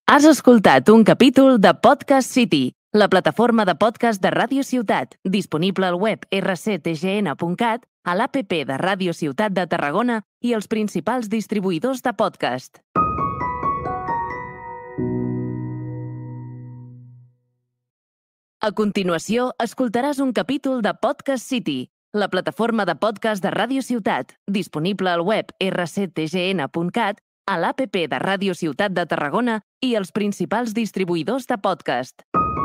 Has escoltat un capítol de Podcast City, la plataforma de podcast de Ràdio Ciutat, disponible al web rctgn.cat, a l'APP de Ràdio Ciutat de Tarragona i els principals distribuïdors de podcast. A continuació, escoltaràs un capítol de Podcast City, la plataforma de podcast de Ràdio Ciutat, disponible al web rctgn.cat, a l'APP de Ràdio Ciutat de Tarragona i els principals distribuïdors de podcast.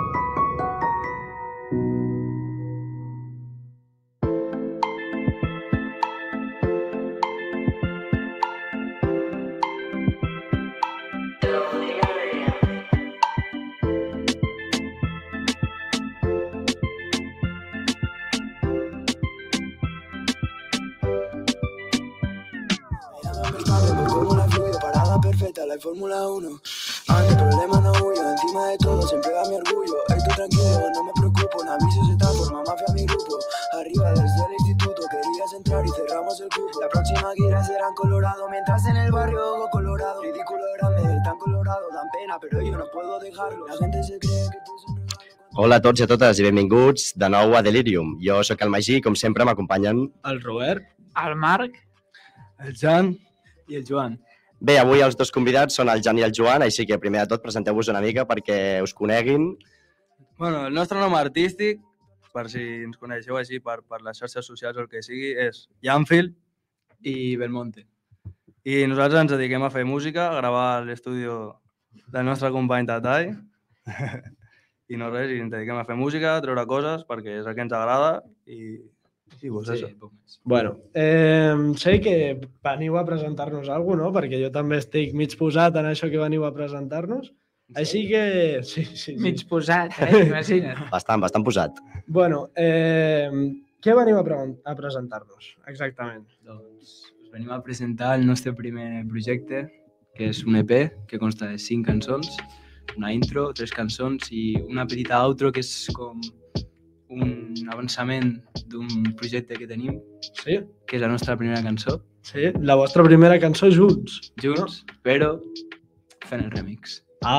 La Fórmula 1, ante problemas no huyo, encima de todo siempre va mi orgullo. Estoy tranquilo, no me preocupo, Naviso se transforma mafia mi grupo. Arriba desde el instituto querías entrar y cerramos el cupo. La próxima gira será en Colorado, mientras en el barrio hago colorado. Ridículo grande, tan colorado, dan pena, pero yo no puedo dejarlo. La gente se cree que tú son regalo. Hola a tots i a totes i benvinguts de nou a Delirium. Jo sóc el Magí i com sempre m'acompanyen el Robert, el Marc, el Jan i el Joan. Bé, avui els dos convidats són el Jan i el Joan, així que primer de tot presenteu-vos una mica perquè us coneguin. Bueno, el nostre nom artístic, per si ens coneixeu així per les xarxes socials o el que sigui, és Janfield i Belmonte. I nosaltres ens dediquem a fer música, a gravar a l'estudi del nostre company Tatai. I no res, i ens dediquem a fer música, a treure coses, perquè és el que ens agrada i pues sí, eso. Bueno, sé que veniu a presentar-nos alguna cosa, no? Perquè jo també estic mig posat en això que veniu a presentar-nos. Sí. Així que... Sí. mig posat, imagina't. Bastant posat. Bueno, què veniu a presentar-nos, exactament? Doncs us venim a presentar el nostre primer projecte, que és un EP que consta de 5 cançons, una intro, 3 cançons i una petita outro que és com un avançament d'un projecte que tenim, sí, que és la nostra primera cançó. Sí, la vostra primera cançó junts. Junts, no? Però fent el remix.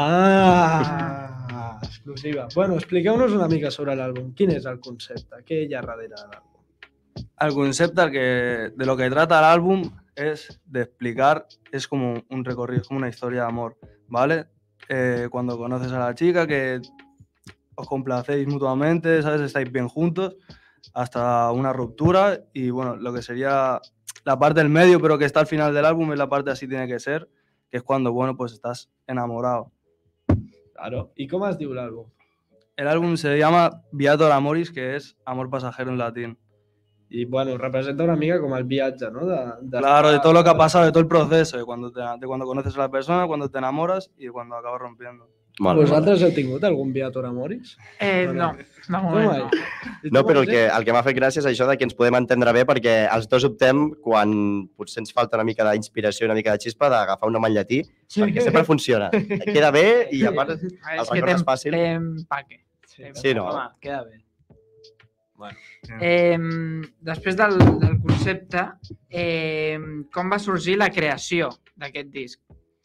Ah, exclusiva. Bueno, expliqueu-nos una mica sobre l'àlbum. Quin és el concepte? Què hi ha darrere de l'àlbum? El concepte de lo que trata el álbum es de explicar, es como un recorrido, es como una historia de amor, ¿vale? Cuando conoces a la chica, que os complacéis mutuamente, ¿sabes? Estáis bien juntos, hasta una ruptura y bueno, lo que sería la parte del medio, pero que está al final del álbum, es la parte así tiene que ser, que es cuando, bueno, pues estás enamorado. Claro. ¿Y cómo es diu l'àlbum? El álbum se llama Viator Amoris, que es amor pasajero en latín. Y bueno, representa una mica com el viatge, ¿no? Claro, de todo lo que ha pasado, de todo el proceso, de cuando conoces a la persona, cuando te enamoras y cuando acabas rompiendo. Vosaltres heu tingut algun Viator Amoris? No, de moment no. No, però el que m'ha fet gràcia és això de que ens podem entendre bé perquè els dos optem, quan potser ens falta una mica d'inspiració, una mica de xispa, d'agafar un nom en llatí, perquè sempre funciona. Queda bé i a part el record és fàcil. És que t'empaque. Sí, no? Home, queda bé. Bueno. Després del concepte, com va sorgir la creació d'aquest disc?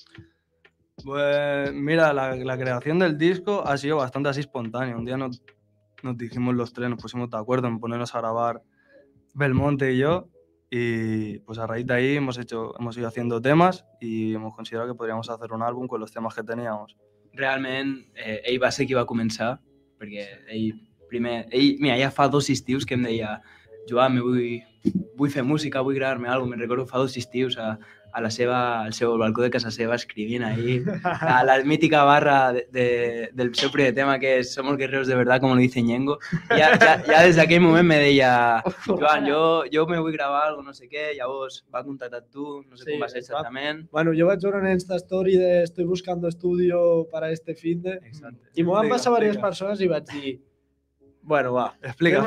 Pues mira, la creación del disco ha sido bastante así espontánea. Un día nos dijimos los tres, nos pusimos de acuerdo en ponernos a grabar Belmonte y yo, y pues a raíz de ahí hemos ido haciendo temas y hemos considerado que podríamos hacer un álbum con los temas que teníamos. Realment, ell va ser qui va començar, perquè mira, ja fa 2 estius que em deia Joan, vull fer música, vull gravar-me alguna cosa. Me'n recordo fa 2 estius al seu balcó de casa seva escrivint ahí la mítica barra del seu primer tema que és Somos guerreros de verdad, como lo dice Ñengo. Ja des d'aquell moment me deia Joan, jo me vull gravar algo, no sé què, llavors va contactar tu, no sé com va ser exactament. Bueno, jo vaig veure en Insta Story de estoy buscando estudio para este finde i m'ho van passar diverses persones i vaig dir bueno, va. Explica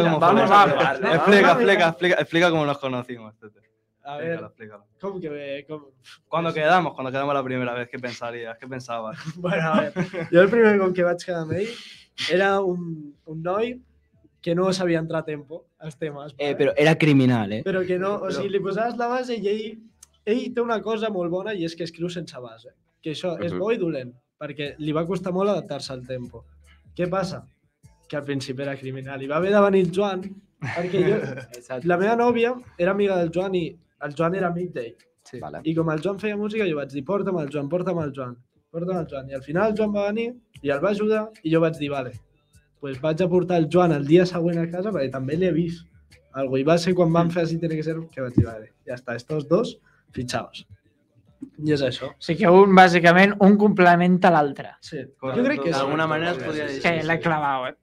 cómo nos conocimos. A ver, explícalo. ¿Cómo que Cuando quedamos la primera vez, ¿qué pensarías? ¿Qué pensabas? Bueno, a ver, jo el primer com que vaig quedar amb ell era un noi que no sabia entrar a tempo als temes. Però era criminal, Però que no, o sigui, li posaves la base i ell té una cosa molt bona i és que escriu sense base. Que això és bo i dolent. perquè li va costar molt adaptar-se al tempo. Què passa? Que al principi era criminal. I va haver de venir el Joan, perquè la meva nòvia era amiga del Joan i el Joan era amic d'ell. Sí. Vale. I com el Joan feia música, jo vaig dir, porta'm el Joan. I al final el Joan va venir i el va ajudar i jo vaig dir, vale, pues vaig a portar el Joan el dia següent a casa perquè també l'he vist. I va ser quan van fer Así tiene que ser, que vaig dir, vale, ja està, estos dos, fichaos. I és això. O sigui que bàsicament, un complementa l'altre. Sí. Correcte. Jo crec que és... D'alguna manera es podria dir. Que l'he clavat,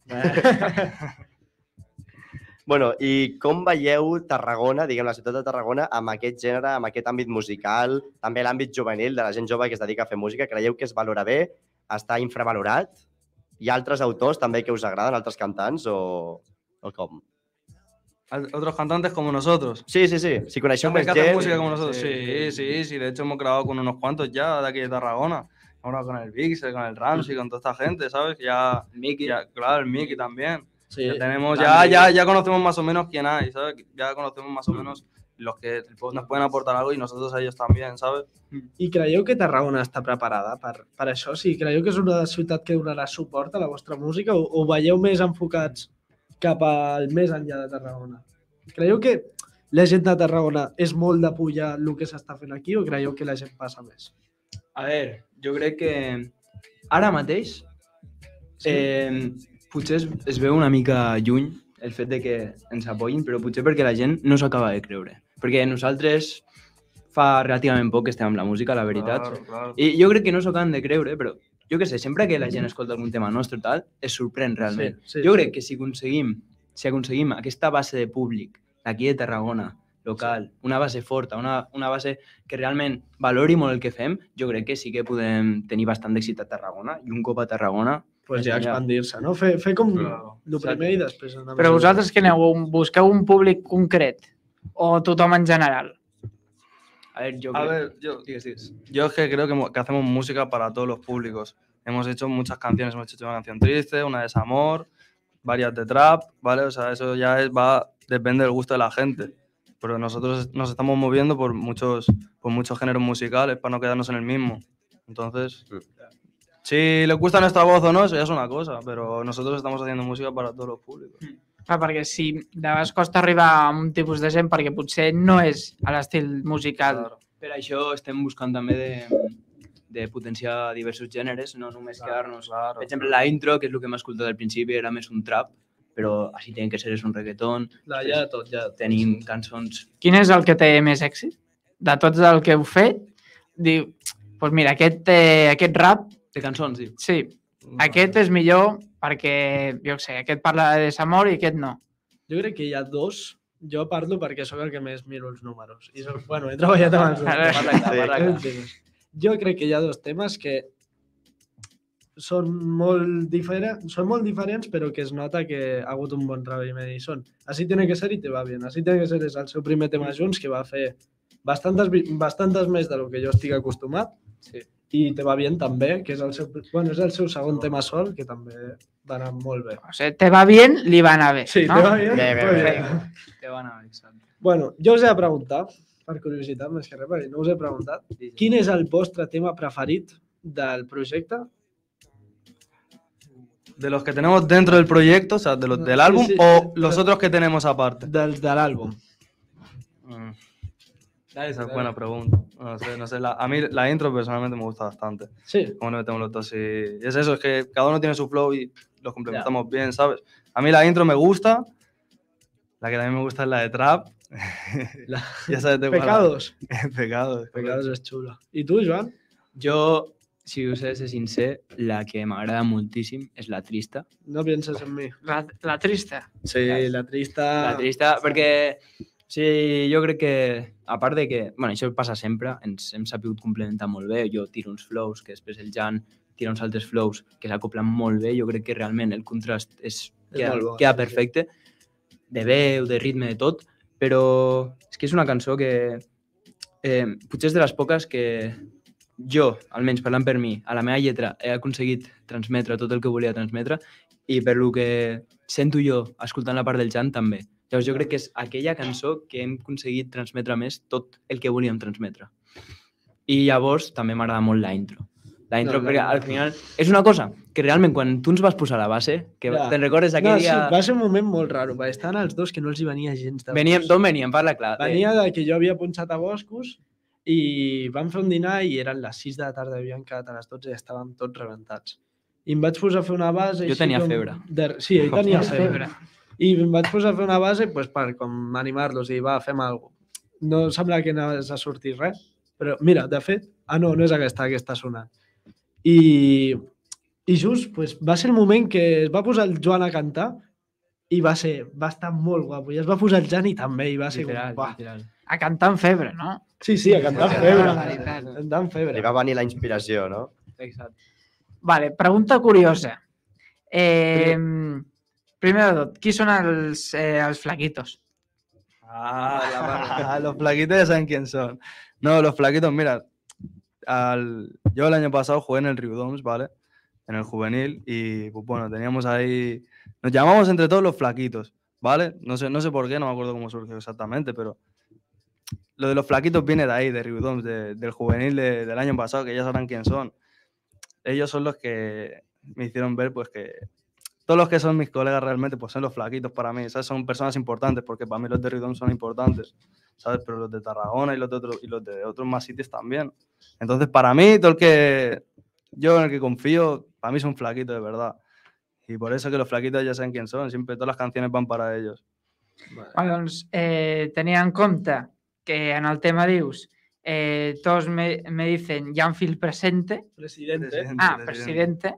Bueno, i com veieu Tarragona, diguem, la ciutat de Tarragona, amb aquest gènere, amb aquest àmbit musical, també l'àmbit juvenil de la gent jove que es dedica a fer música? Creieu que es valora bé? Està infravalorat? Hi ha altres autors també que us agraden, altres cantants, o com? Otros cantantes como nosotros. Sí. Si coneixeu También més que hacen gent... música como nosotros. Sí. De hecho, hemos grabado con unos cuantos ya de aquí de Tarragona. Hemos grabado con el Vixel, con el Ramsey, con toda esta gente, ¿sabes? Ya, Miki. claro, el Miki también. Sí. Ya tenemos, ya conocemos más o menos quién hay, ¿sabes? Ya conocemos más o menos los que nos pueden aportar algo y nosotros a ellos también, ¿sabes? I creieu que Tarragona està preparada per això? O sigui, creieu que és una ciutat que donarà suport a la vostra música o veieu més enfocats cap al més enllà de Tarragona? Creieu que la gent de Tarragona és molt de pujar el que s'està fent aquí o creieu que la gent passa més? A veure, jo crec que ara mateix potser es veu una mica lluny el fet de que ens apoyin, però potser perquè la gent no s'ho acaba de creure. Perquè nosaltres fa relativament poc que estem amb la música, la veritat. Claro. I jo crec que no s'ho acaben de creure, però jo què sé, sempre que la gent escolta algun tema nostre tal, es sorprèn realment. Sí. Jo crec que si aconseguim aquesta base de públic d'aquí de Tarragona, local, una base forta, una base que realment valori molt el que fem, jo crec que sí que podem tenir bastant d'èxit a Tarragona i un cop a Tarragona Pues ja expandir-se, no? Fer com el primer i després anar... Però vosaltres que aneu, busqueu un públic concret o tothom en general? A ver, yo es que creo que hacemos música para todos los públicos. Hemos hecho muchas canciones, hemos hecho una canción triste, una de desamor, varias de trap, ¿vale? O sea, eso ya depende del gusto de la gente. Pero nosotros nos estamos moviendo por muchos géneros musicales para no quedarnos en el mismo. Entonces, si les gusta nuestra voz o no, eso ya es una cosa, pero nosotros estamos haciendo música para todos los públicos. Clar, perquè si de vegades costa arribar a un tipus de gent perquè potser no és a l'estil musical. Claro. Per això estem buscant també de potenciar diversos gèneres, no només quedar-nos... Claro. Per exemple, la intro, que és el que hem escoltat al principi, era més un trap, però Así tiene que ser és un reggaeton. Ja tot. Tenim cançons... Quin és el que té més èxit? De tots el que heu fet, diu, doncs mira, aquest rap, De cançons, sí. sí, aquest és millor perquè, jo què sé, aquest parla de desamor i aquest no. Jo crec que hi ha dos. Jo parlo perquè sóc el que més miro els números. I bueno, he treballat amb els números. Parla clar. Jo crec que hi ha dos temes que són molt diferents, però que es nota que ha hagut un bon treball i són Así tiene que ser i te va bien. Así tiene que ser és el seu primer tema junts, que va fer bastantes més de lo que jo estic acostumat. Sí. I te va bien també, que és el seu segon tema sol, que també va anar molt bé. O sigui, te va bien, li va anar bé, Sí, no? te va bien. Bé. Te van a ver, exacte. Bueno, jo us he de preguntar, per curiositat més que res, perquè no us he preguntat, quin és el vostre tema preferit del projecte? ¿De los que tenemos dentro del proyecto, o sea, del álbum, sí, o los otros que tenemos aparte? De l'àlbum. Esa es buena pregunta. No sé. A mí la intro personalmente me gusta bastante. Sí. Como nos metemos los dos y es eso, es que cada uno tiene su flow y los complementamos bien, ¿sabes? A mí la intro me gusta, la que también me gusta es la de trap. Ya sabes de cuál. Pecados. Pecados. Pecados és xula. I tu, Joan? Jo, si us he de ser sincer, la que m'agrada moltíssim és La Trista. No pienses en mi. La trista. Sí, la trista... La Trista, perquè sí, jo crec que, a part de que, bueno, això passa sempre, ens hem sabut complementar molt bé, jo tiro uns flows, que després el Jan tira uns altres flows que s'acoplen molt bé, jo crec que realment el contrast queda perfecte, de veu, de ritme, de tot, però és que és una cançó que potser és de les poques que jo, almenys parlant per mi, a la meva lletra he aconseguit transmetre tot el que volia transmetre i per lo que sento jo escoltant la part del Jan també. Llavors jo crec que és aquella cançó que hem aconseguit transmetre més tot el que volíem transmetre. I llavors també m'agrada molt la intro. La intro, No, perquè no. al final és una cosa que realment quan tu ens vas posar a la base, que Ja. te'n recordes aquell dia... Sí, va ser un moment molt raro, perquè estaven els dos que no els hi venia gens de gust. D'on veníem? Parla clar. Venia de que jo havia punxat a Boscos i vam fer un dinar i eren les 6 de la tarda, havien quedat a les 12 i estàvem tots rebentats. I em vaig posar a fer una base... Jo així tenia com febre. Sí, ell tenia Tenies febre. I em vaig posar a fer una base pues, per com animar-los i va, fem alguna cosa. No sembla que anaves a sortir res, però mira, de fet, no és aquesta que està sonant. I just pues, va ser el moment que es va posar el Joan a cantar i va estar molt guapo. I es va posar el Jani també i va ser Literal, com... literal. A cantar amb febre, no? Sí, a cantar amb Sí, febre. barbaritat. A cantar amb febre. Li va venir la inspiració, no? Exacte. Vale, pregunta curiosa. Primer de tot, qui són els flaquitos? Los flaquitos ya saben quién son. No, los flaquitos, mira, yo el año pasado jugué en el Riudoms, ¿vale? En el juvenil y pues bueno, teníamos ahí, nos llamamos entre todos los flaquitos, ¿vale? No sé por qué, no me acuerdo cómo surgió exactamente, pero lo de los flaquitos viene de ahí, de Riudoms, del juvenil del año pasado, que ya sabrán quién son. Ellos son los que me hicieron ver pues que todos los que son mis colegas realmente pues son los flaquitos para mí, ¿sabes? Son personas importantes porque para mí los de Riudoms son importantes, ¿sabes? Pero los de Tarragona y los de otros más sitios también. Entonces para mí, todo el que yo en el que confío, para mí son flaquitos de verdad. Y por eso que los flaquitos ya saben quién son, siempre todas las canciones van para ellos. Vale, doncs, tenia en compte que en el tema dius todos me dicen Janfield presente. Presidente. Presidente.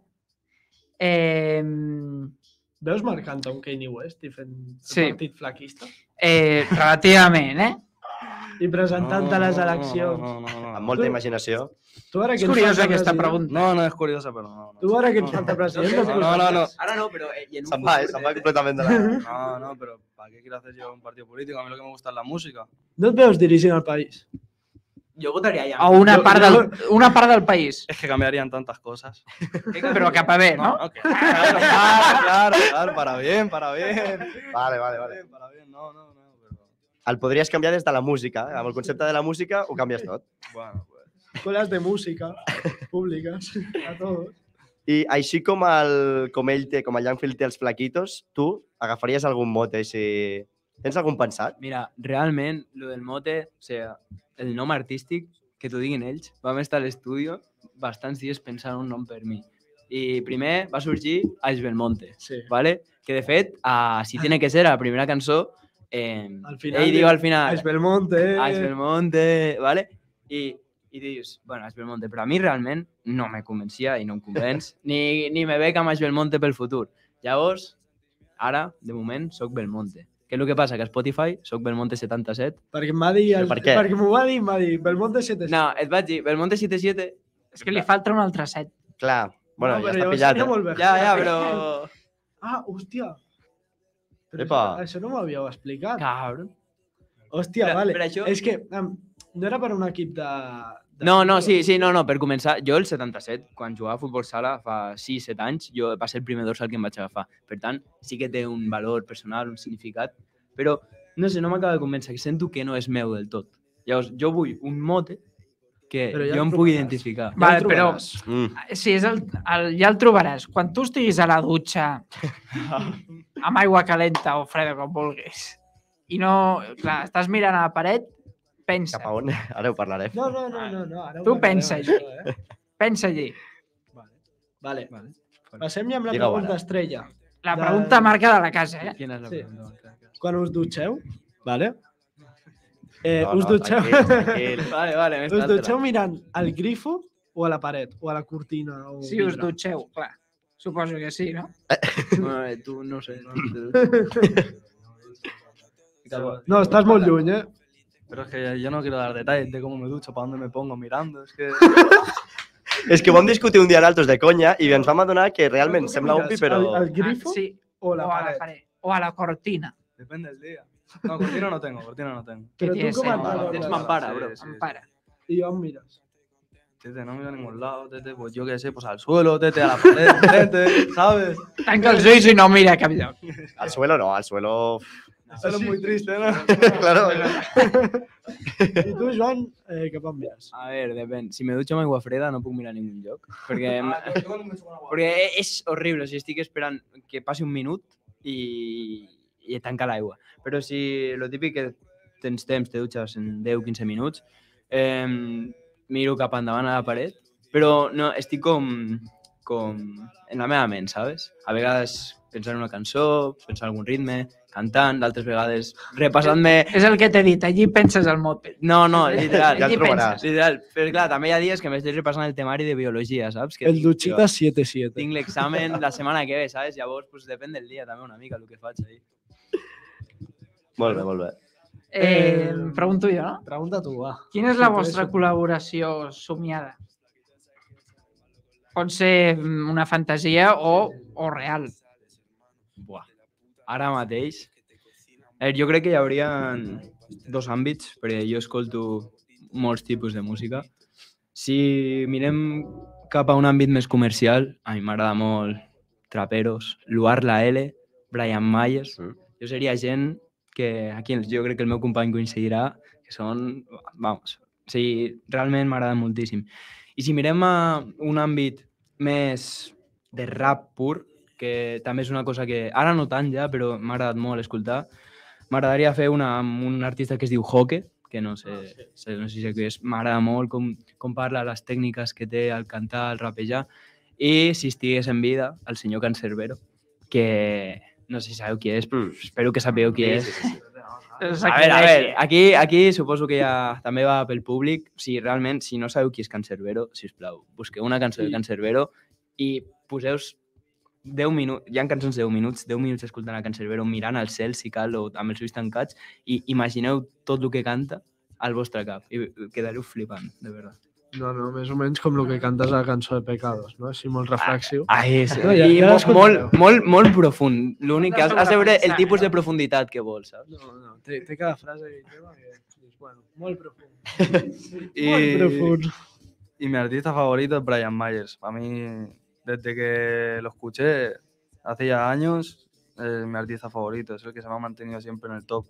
Veus Marc Anton, Kanye West i fent Sí. el partit flaquista? Relativament, I presentant a les eleccions. No. Amb molta imaginació. Tu ara És que ens curiosa falta aquesta president- pregunta. No es curiosa, pero no. Tu ara que ens falta president... No. Ara no, però... I en un Se'n va, se'n va completament de la... No, pero ¿para qué quiero hacer yo un partido político? A mí lo que me gusta es la música. No et veus dirigint el país? Jo votaria ja. O una part del país. Es que cambiarían tantas cosas. Però cap a bé, no? Claro, para bien. Vale. Para bien, no. Pero... El podries canviar des de la música. Amb el concepte de la música ho canvies tot. Bueno, pues... Escoles de música públiques a tots. I així com ell té, com el Janfield té els flaquitos, tu agafaries algun mote si... Tens algun pensat? Mira, realment, lo del mote, o sigui, el nom artístic, que t'ho diguin ells, vam estar a l'estudi bastants dies pensant un nom per mi. I primer va sorgir Ais Belmonte, Sí. ¿vale? Que de fet, Si tiene que ser, a la primera cançó, Al final ell diu al final Ais Belmonte. Ais Belmonte, ¿vale? I dius, bueno, Ais Belmonte, però a mi realment no me convencia i no em convenç, ni me veig amb Ais Belmonte pel futur. Llavors, ara, de moment, soc Belmonte. Què és el que passa? Que a Spotify soc Belmonte 77. Perquè em va dir... Però per què? Perquè m'ho va dir, em va dir Belmonte 77. No, et vaig dir, Belmonte 77... És que li falta un altre set. Clar, bueno, ja però està llavors pillat. seria molt bé. Ja, però... Ah, hòstia. Però Epa. això no m'havíeu explicat. Cabron. Hòstia, Per- vale. per això- És que no era per un equip de... No, sí, per començar, jo el 77, quan jugava a futbol sala fa 6-7 anys, jo va ser el primer dorsal que em vaig agafar. Per tant, sí que té un valor personal, un significat, però, no sé, no m'acaba de convèncer, que sento que no és meu del tot. Llavors, jo vull un mote que Però ja jo el em pugui trobaràs. identificar. Ja Vale, el però trobaràs. sí, ja el trobaràs. Quan tu estiguis a la dutxa amb aigua calenta o freda, com vulguis, i no... Clar, estàs mirant a la paret, pensa. Cap a on? Ara ho parlarem. No. Ara ho Tu parlarem, pensa això, Pensa allí. Vale. Passem ja amb la Digue-ho pregunta ara. estrella. La pregunta marca de la casa, eh? Quina és la Sí. pregunta? Quan us dutxeu, vale? No, us dutxeu... tranquil. Vale, Us dutxeu mirant al grifo o a la paret? O a la cortina? O Si us vidre? dutxeu, clar. Suposo que sí, no? Bueno, tu no sé. No, estàs molt lluny, eh? Pero es que yo no quiero dar detalles de cómo me ducho, para dónde me pongo mirando, es que... És que vam discutir un dia nosaltres de conya i ens vam adonar que realment sembla obvi, però... Al grifo Sí, o a la o a la paret? paret. O a la cortina. Depende del día. No, cortina no tengo. Però Que tu com tienes, et no, vas? tens mampara, bro. Sí. Empara. I on mires? Tete, no miro a ningún lado, tete, pues yo qué sé, pues al suelo, tete, a la pared, tete, ¿sabes? Tanca els ulls i no mira a cap lloc. Al suelo no, al suelo... Eso es muy triste, ¿no? Claro. I tu, Joan, cap on vas? A ver, depèn. Si me dutxo amb aigua freda no puc mirar ningú lloc. Perquè és horrible. O sigui, estic esperant que passi un minut i tanca l'aigua. Però si lo típic que tens temps, te dutxes en 10-15 minuts, miro cap endavant a la paret, però no, estic com en la meva ment, ¿sabes? A vegades pensant en una cançó, pensant en algun ritme, cantant, d'altres vegades repassant-me... És el que t'he dit, allí penses el mòbil. No, literal. Ja el trobaràs. Literal. Però clar, també hi ha dies que m'estic repassant el temari de biologia, saps? Que El Dutxita 7-7. tinc l'examen la setmana que ve, saps? Llavors, pues, depèn del dia també una mica el que faig ahí. Molt bé, molt bé. Pregunto jo, no? Pregunta tu, va. Quina és la vostra col·laboració somiada? Pot ser una fantasia o real. Buah. Ara mateix... jo crec que hi hauria dos àmbits, perquè jo escolto molts tipus de música. Si mirem cap a un àmbit més comercial, a mi m'agrada molt Traperos, Luar La L, Brian Myers. Jo seria gent que aquí jo crec que el meu company coincidirà, que són... Vamos, o sigui, realment m'agrada moltíssim. I si mirem a un àmbit més de rap pur, que també és una cosa que ara no tant ja, però m'ha agradat molt escoltar, m'agradaria fer una amb un artista que es diu Hoke, que no sé si sé què és, m'agrada molt com parla, les tècniques que té al cantar, al rapejar, i si estigués en vida, el senyor Cancerbero, que no sé si sabeu qui és, però espero que sapigueu qui és. A veure, aquí suposo que ja també va pel públic. O sigui, realment, si no sabeu qui és Cancerbero, sisplau, busqueu una cançó de Cancerbero i poseu 10 minuts, hi ha cançons de 10 minuts escoltant a Cancerbero, mirant al cel, si cal, o amb els ulls tancats, i imagineu tot el que canta al vostre cap. I quedareu flipant, de veritat. No, més o menys com el que cantes a la cançó de Pecados, no? Així molt reflexiu. És, No, i ja l'escoltareu. molt profund. L'únic que has de veure el tipus de profunditat que vols, saps? No, té cada frase que tema que dius, bueno, molt profund. Y, Molt profund. y mi artista favorito es Brian Myers. A mí, desde que lo escuché hace ya años, es mi artista favorito. Es el que se me ha mantenido siempre en el top.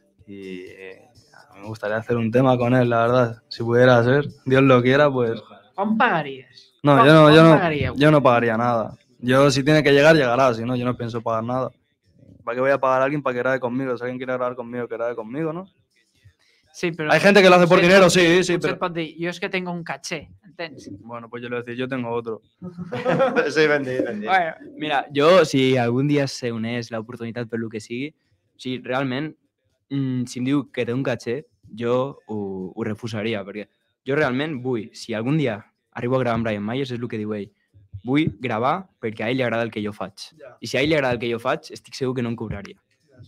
Y a mí me gustaría hacer un tema con él, la verdad. Si pudiera ser, Dios lo quiera, pues... Com pagaries? No, Com pagaríeu? yo no pagaría nada. Yo, si tiene que llegar, llegará. Si no, yo no pienso pagar nada. ¿Para qué voy a pagar a alguien para que grabe conmigo? Si alguien quiere grabar conmigo, que grabe conmigo, ¿no? Sí, però... Hay gente que lo hace por dinero, sí, Potser pero... et pot dir, jo és que tengo un caché, entens? Bueno, pues yo le voy a decir, yo tengo otro. Sí, ben dit, ben dit. Bueno, Mira, jo, si algun dia se unés l'oportunitat per lo que sigui, o sigui, realment, si em diu que té un caché, jo ho refusaria, perquè jo realment vull, si algun dia arribo a gravar amb Brian Myers, és el que diu ell, vull gravar perquè a ell li agrada el que jo faig. I si a ell li agrada el que jo faig, estic segur que no em cobraria.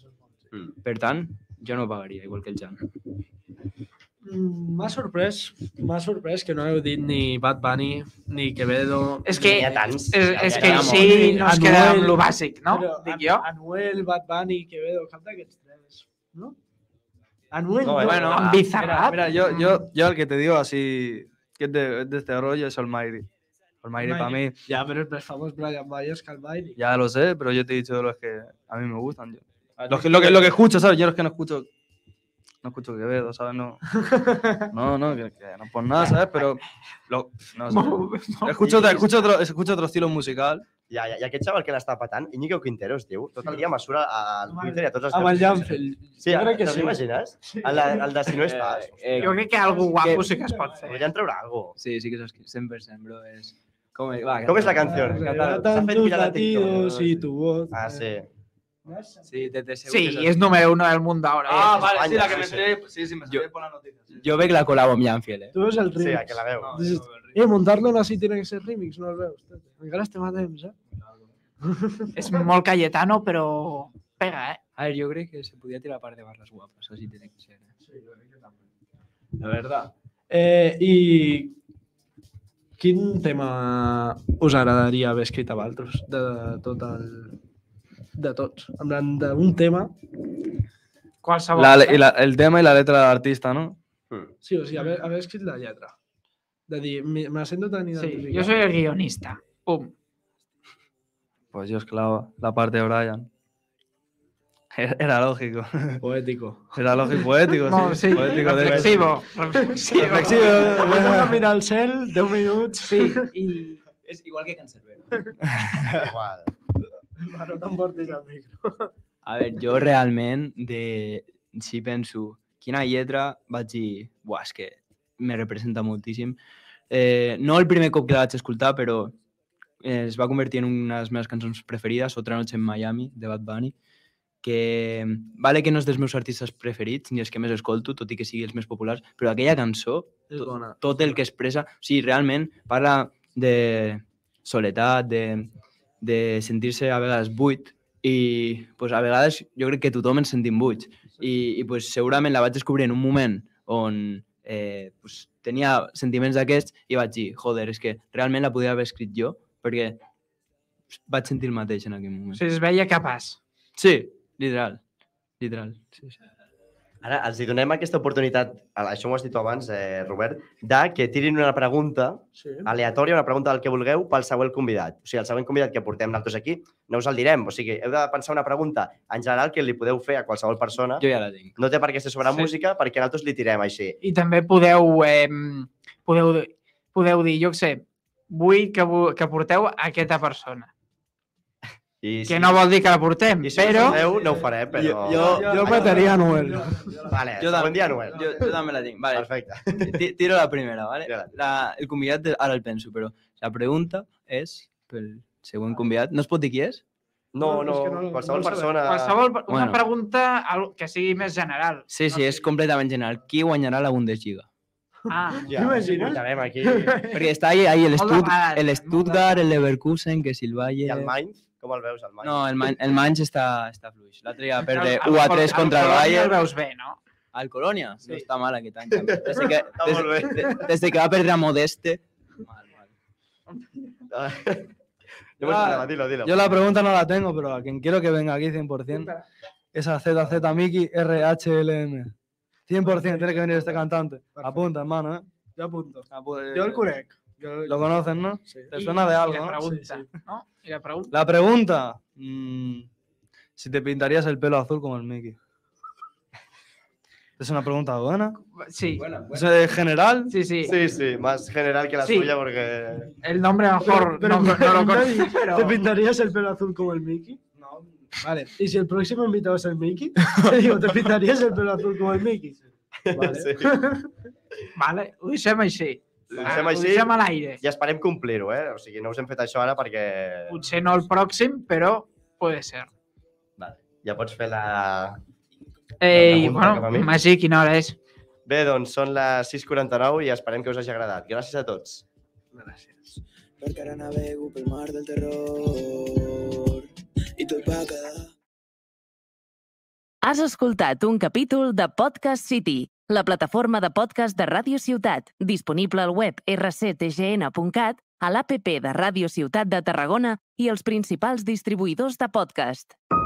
Per tant, jo no pagaria, igual que el Jan. M'ha sorprès que no heu dit ni Bad Bunny, ni Quevedo... és que, N'hi ha tants. és N'hi que ha sí, no es Anuel, queda amb lo bàsic, no? Però Dic jo. Anuel, Bad Bunny, Quevedo, cap d'aquests tres, no? Anuel, No, no. bueno, amb Bizarrap. Mira, yo el que te digo así, que es de este rollo, es Almighty. Almighty para mí, Ja, però és més famós Brian Myers que el Miley. ya lo sé, pero yo te he dicho de los que a mí me gustan. Lo que escucho, ¿sabes? Yo los que no escucho Quevedo, ¿sabes? No, que no por nada, ¿sabes? Pero no sé. Escucho otro estilo musical. I aquest xaval que l'està patant, Íñigo Quintero es diu, tot el dia mesura al Twitter i a tots els... Amb el Janfel. Sí, Jo crec que te'ls sí. imagines? El de si no estàs. Jo crec que algú guapo sí que es pot fer. Podríem treure alguna cosa. Sí que saps que 100%, bro, és... Com és la canció? Relatan tus latidos y tu voz. Ah, sí. Sí, te Sí, y es número 1 del mundo ahora. Vale, sí, la que me sí. enteré, sí, me Yo- enteré por las noticias. Sí. Jo veig la col·labo amb Janfiel, eh? Tu veus el Sí, remix. que la veu. No, Dices, no, el montar-lo així tiene que ser remix, no el veus? Encara estem a temps, eh? És molt Cayetano, però pega, eh? A ver, yo creo que se podía tirar par de barras guapas, eso sí tiene que ser. ¿eh? La verdad. I quin tema us agradaria haver escrit a vosaltres de tots? En plan, d'un tema, Qualsevol. el tema y la letra del artista, ¿no? sí, o sigui, haver escrit la lletra. De dir, me sento tan Sí, identificat. jo soy el guionista. Pum. Pues yo esclavo la parte de Brian. Era lógico. Poético. Era lógico, poético, Molt, sí. sí, Poético, de hecho. reflexivo. Reflexivo. Vaig a mirar al cel 10 minuts. Sí, i És igual que Cancerbero. Igual. No t'emportis el micro. A veure, jo realment, si penso quina lletra, vaig dir, buah, és que me representa moltíssim. No el primer cop que la vaig escoltar, però es va convertir en una de les meves cançons preferides, Otra noche en Miami, de Bad Bunny, que vale que no és dels meus artistes preferits, ni els que més escolto, tot i que sigui els més populars, però aquella cançó, És bona. tot el que expressa, o sigui, realment parla de soledat, de sentir-se a vegades buit, i pues, a vegades jo crec que tothom ens sentim buits. I pues, segurament la vaig descobrir en un moment on pues, tenia sentiments d'aquests i vaig dir, joder, és que realment la podia haver escrit jo, perquè vaig sentir el mateix en aquell moment. o sigui, es veia capaç. Sí, literal. Literal. Sí, sí. Ara els hi donem aquesta oportunitat, això m'ho has dit tu abans, Robert, de que tirin una pregunta aleatòria, una pregunta del que vulgueu pel següent convidat. O sigui, el següent convidat que portem nosaltres aquí, no us el direm. O sigui, heu de pensar una pregunta en general que li podeu fer a qualsevol persona. Jo ja la tinc. No té per què ser sobre Sí. música, perquè nosaltres li tirem així. I també podeu dir, jo què sé, vull que porteu a aquesta persona. I Que no vol dir que la portem, I si però... us aneu, no ho farem, però... Jo mataria a Noel. Vale, Jo següent dia, Noel. Jo també la tinc. Vale. Perfecte. Tiro la primera, ¿vale? Tira-la. El convidat, ara el penso, però la pregunta és pel següent convidat. No es pot dir qui és? No, No, és que no- qualsevol no ho persona... Una Bueno. pregunta que sigui més general. Sí, sí, és completament general. Qui guanyarà la Bundesliga? Ah, Ja, T'imagines? portarem aquí. Perquè està ahí el, Molt de vegades, el molt Stuttgart, el Leverkusen, que si el Bayern... I el Mainz? Com el veus, el Mainz? No, el Mainz està fluix. L'altre ja va perdre el 1-3 contra el Colònia Bayern. El veus bé, no? Al Colònia? Sí. No està mal aquest any. També. Des molt bé. des de que va perdre a Modeste. Mal, mal. Dilo. Yo la pregunta no la tengo, pero a quien quiero que venga aquí 100% es a ZZ Miki RHLM. 100% tiene que venir este cantante. Apunta, hermano, ¿eh? Jo apunto. Apu- Jo el conec. Lo conoces, ¿no? Sí. Te suena de algo, I la ¿no? pregunta, Sí, no? I la pregunta. La pregunta. Si te pintarías el pelo azul como el Mickey. Es una pregunta buena. Sí, ¿Es general? sí, sí. Sí, más general que la Sí. suya porque... El nombre a lo mejor no lo conozco, pero... ¿Te pintarías el pelo azul como el Mickey? No. Vale. ¿Y si el próximo invitado es el Mickey? Te digo, ¿te pintarías el pelo azul como el Mickey? Vale. Sí. Vale, ho deixem així. Ho deixem Ho així deixem a l'aire. i esperem complir-ho, O sigui, no us hem fet això ara perquè... Potser no el pròxim, però puede ser. Vale. Ja pots fer la... Bueno, cap a mi. Magí, quina hora és? Bé, doncs són les 6:49 i esperem que us hagi agradat. Gràcies a tots. Gràcies. Perquè ara navego pel mar del terror i tot va quedar. Has escoltat un capítol de Podcast City, la plataforma de podcast de Ràdio Ciutat, disponible al web rctgn.cat, a l'APP de Ràdio Ciutat de Tarragona i els principals distribuïdors de podcast.